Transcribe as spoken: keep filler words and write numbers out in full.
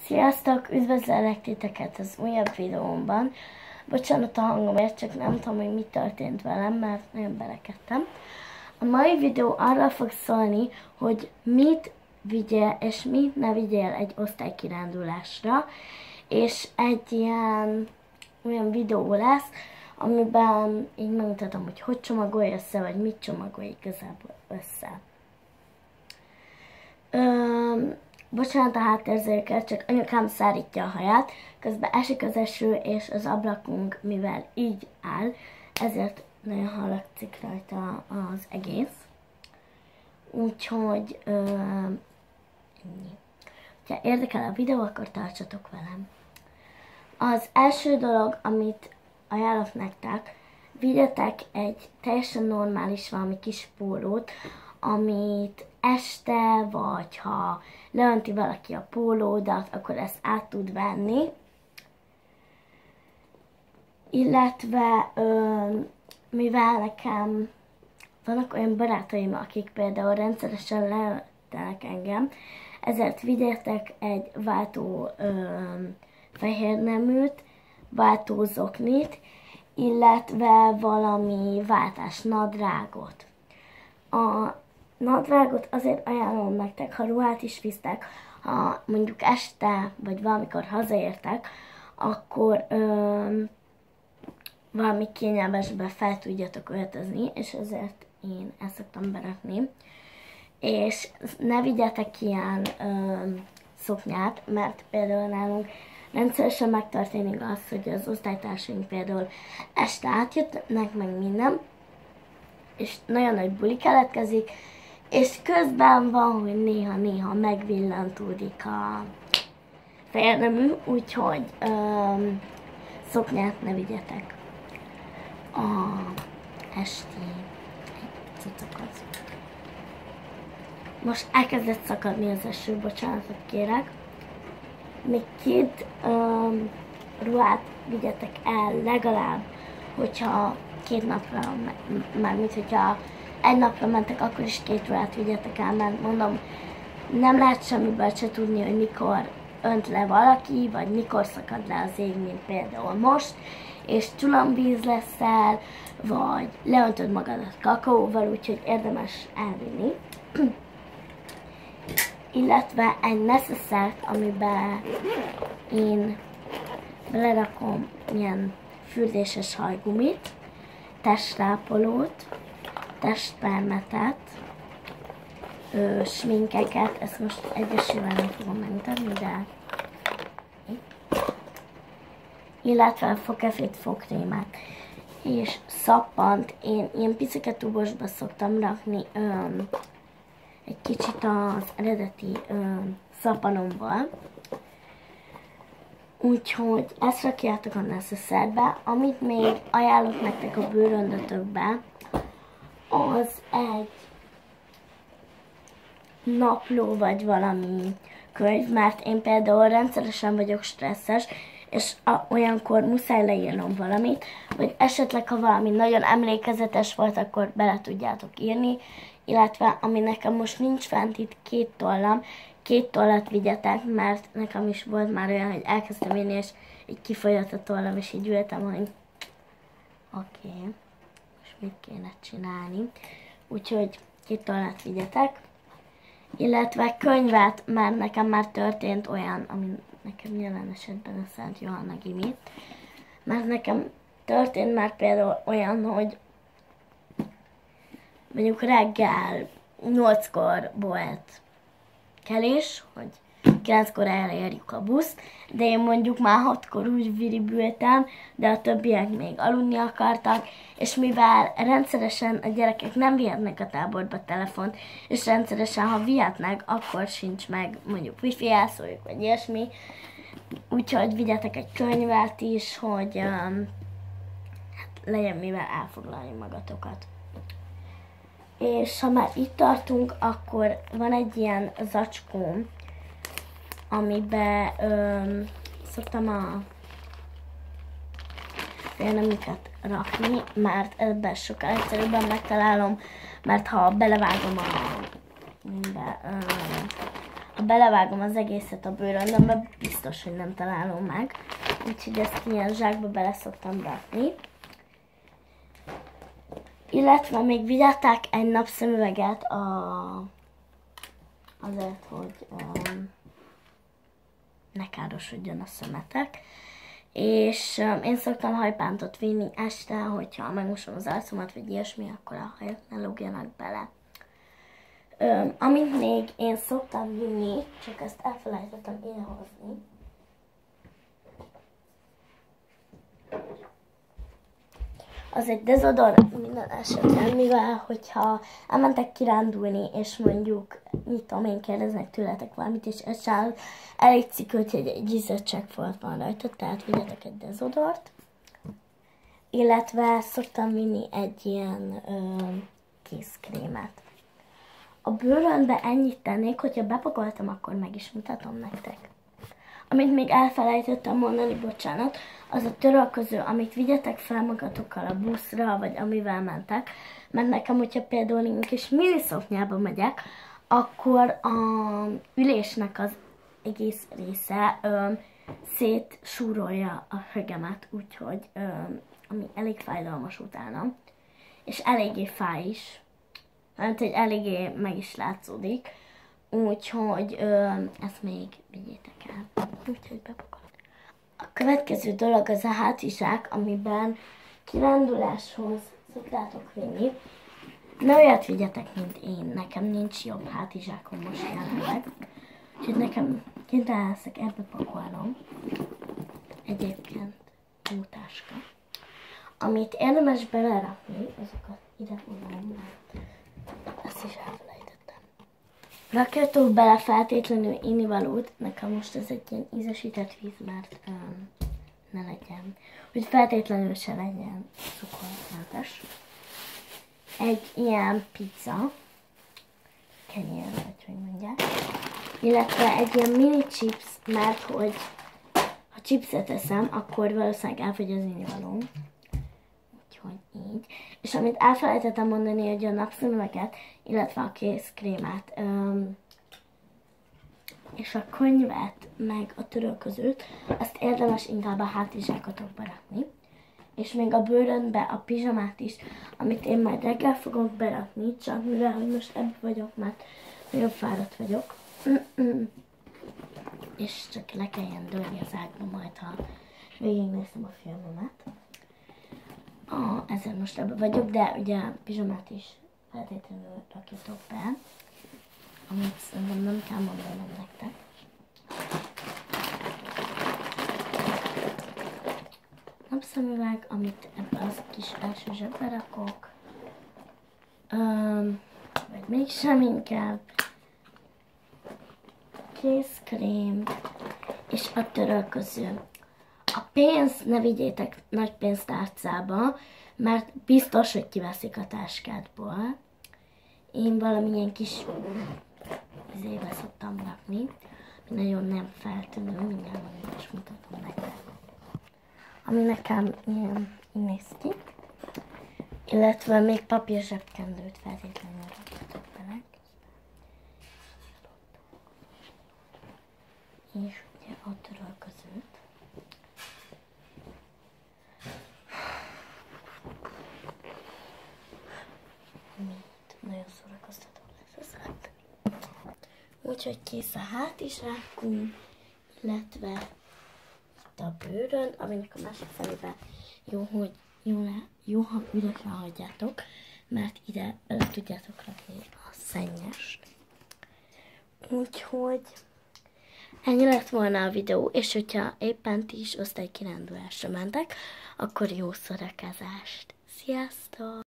Sziasztok! Üdvözlök titeket az újabb videómban. Bocsánat a hangomért, csak nem tudom, hogy mi történt velem, mert nagyon berekedtem. A mai videó arra fog szólni, hogy mit vigyél és mit ne vigyél egy osztálykirándulásra. És egy ilyen olyan videó lesz, amiben így megmutatom, hogy hogy csomagolj össze, vagy mit csomagolj igazából össze. Öm, Bocsánat a háttérzékért, csak anyukám szárítja a haját, közben esik az eső, és az ablakunk, mivel így áll, ezért nagyon hallatszik rajta az egész. Úgyhogy, öm, ennyi. Ha érdekel a videó, akkor tartsatok velem. Az első dolog, amit ajánlok nektek, vigyetek egy teljesen normális valami kis pólót, amit este, vagy ha leönti valaki a pólódat, akkor ezt át tud venni. Illetve, mivel nekem vannak olyan barátaim, akik például rendszeresen leöntenek engem, ezért vigyetek egy váltó fehérneműt, váltó zoknit, illetve valami váltás nadrágot. A nadrágot azért ajánlom nektek, ha ruhát is visztek, ha mondjuk este, vagy valamikor hazaértek, akkor öm, valami kényelmesbe fel tudjatok öltözni, és ezért én ezt szoktam berakni. És ne vigyetek ilyen öm, szoknyát, mert például nálunk rendszeresen megtörténik az, hogy az osztálytársaink például este átjöttnek, meg minden, és nagyon nagy buli keletkezik, és közben van, hogy néha-néha megvillantódik a fehérnemű, úgyhogy öm, szoknyát ne vigyetek a esti cuccokat. Most elkezdett szakadni az eső, bocsánatot kérek. Még két öm, ruhát vigyetek el legalább, hogyha két napra, mármint hogyha egy napra mentek, akkor is két ruhát vigyetek el, mert mondom, nem lehet semmiből se tudni, hogy mikor önt le valaki, vagy mikor szakad le az ég, mint például most, és csulamvíz leszel, vagy leöntöd magadat kakaóval, úgyhogy érdemes elvinni. Illetve egy neszeszert, amiben én belerakom ilyen fürdéses hajgumit, testrápolót, testpermetet, ö, sminkeket, ezt most egyesével nem fogom megmutatni, de illetve fogkefét, fogkrémet és szappant. Én ilyen picike tubosba szoktam rakni öm, egy kicsit az eredeti öm, szappanomból. Úgyhogy ezt rakjátok a neszeszerbe. Amit még ajánlok nektek a bőröndötökbe, az egy napló vagy valami könyv, mert én például rendszeresen vagyok stresszes, és a, olyankor muszáj leírnom valamit, vagy esetleg, ha valami nagyon emlékezetes volt, akkor bele tudjátok írni, illetve ami nekem most nincs fent itt két tollam, két tollat vigyetek, mert nekem is volt már olyan, hogy elkezdtem írni, és így kifolyott a tollam, és így ültem, hogy oké, okay, most mit kéne csinálni. Úgyhogy két tollat vigyetek, illetve könyvet, mert nekem már történt olyan, ami nekem jelen esetben a Szent Johanna Gimi, mert nekem történt már például olyan, hogy mondjuk reggel nyolckor volt kelés, hogy kilenckor elérjük a buszt, de én mondjuk már hatkor úgy viribültem, de a többiek még aludni akartak, és mivel rendszeresen a gyerekek nem vihetnek a táborba telefont, és rendszeresen, ha vihetnek, akkor sincs meg mondjuk wifi jelszójuk, vagy ilyesmi, úgyhogy vigyetek egy könyvet is, hogy um, hát legyen mivel elfoglalni magatokat. És ha már itt tartunk, akkor van egy ilyen zacskóm, amiben öm, szoktam a fehérneműket rakni, mert ebben sokkal egyszerűbben megtalálom, mert ha belevágom a, be, öm, ha belevágom az egészet a bőröndömbe, biztos, hogy nem találom meg. Úgyhogy ezt ilyen zsákba bele szoktam rakni. Illetve még vigyázták egy napszemüveget a... azért, hogy um, ne károsodjon a szemetek. És um, én szoktam hajpántot vinni este, hogyha megmosom az arcomat, vagy ilyesmi, akkor a hajak ne lógjanak bele. Um, amit még én szoktam vinni, csak ezt elfelejtettem idehozni. Az egy dezodor minden esetben, mivel hogyha elmentek kirándulni, és mondjuk, mit tudom én, kérdeznek tőletek valamit, és ez sem elég cikült, hogy egy ízöttségfolt van rajta, tehát vigyetek egy dezodort. Illetve szoktam vinni egy ilyen ö, kézkrémet. A bőröndbe ennyit tennék, hogyha bepakoltam, akkor meg is mutatom nektek. Amit még elfelejtettem mondani, bocsánat, az a törölköző, amit vigyetek fel magatokkal a buszra, vagy amivel mentek, mert nekem, hogyha például én kis miniszoknyába megyek, akkor a ülésnek az egész része ö, szétsúrolja a högemet, úgyhogy ö, ami elég fájdalmas utána, és eléggé fáj is, mert hogy eléggé meg is látszódik. Úgyhogy ö, ezt még vigyétek el. Úgyhogy bepakolom. A következő dolog az a hátizsák, amiben kiránduláshoz szoktátok vinni. Ne olyat vigyetek, mint én. Nekem nincs jobb hátizsákom most jelenleg. Úgyhogy nekem kénytelen leszek ebbe pakolnom. Egyébként jó táska. Amit érdemes belerakni, azokat ide fogom, mert ezt is elfelejtettem. Rakjatok bele feltétlenül innivalót, nekem most ez egy ilyen ízesített víz, mert um, ne legyen, hogy feltétlenül se legyen cukormentes. Egy ilyen pizza, kenyér, vagy hogy mondják, illetve egy ilyen mini chips, mert hogy ha chipset eszem, akkor valószínűleg elfogy az innivalóm. Úgyhogy így. És amit elfelejtettem mondani, hogy a napszemüveget, illetve a kézkrémet, um, és a könyvet, meg a törölközőt, azt érdemes inkább a hátizsákotokba rakni. És még a bőröndbe a pizsamát is, amit én majd reggel fogok berakni, csak mivel, hogy most ebben vagyok, mert nagyon fáradt vagyok. És csak le kelljen dőlni az ágba majd, ha végignézem a filmemet. Ah, ezzel most ebben vagyok, de ugye a pizsamát is feltétlenül rakjatok be, amit szerintem nem kell mondanom nektek. Napszemüveg, amit ebben az kis első zsebbe rakok, um, vagy mégsem inkább, kézkrém és a törölköző. A pénzt ne vigyétek nagy pénztárcába, mert biztos, hogy kiveszik a táskádból. Én valamilyen kis izébe szoktam rakni, ami nagyon nem feltűnő, mindjárt valamit is mutatom nektek. Ami nekem ilyen így néz ki. Illetve még papír zsebkendőt feltétlenül rakjatok bele. És ugye a törölközőt. Nagyon szórakoztató lesz ez. Úgyhogy kész a hátizsákunk, illetve itt a bőrön, aminek a másik felébe jó, hogy jó, le, jó ha üresre hagyjátok, mert ide bele tudjátok rakni a szennyest. Úgyhogy ennyi lett volna a videó, és hogyha éppen ti is osztálykirándulásra mentek, akkor jó szórakozást! Sziasztok!